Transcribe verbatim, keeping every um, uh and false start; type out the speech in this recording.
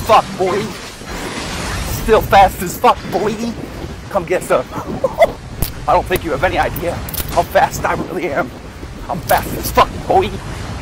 fuck, boy. Still fast as fuck, boy. Come get some. I don't think you have any idea how fast I really am. I'm fast as fuck, boy.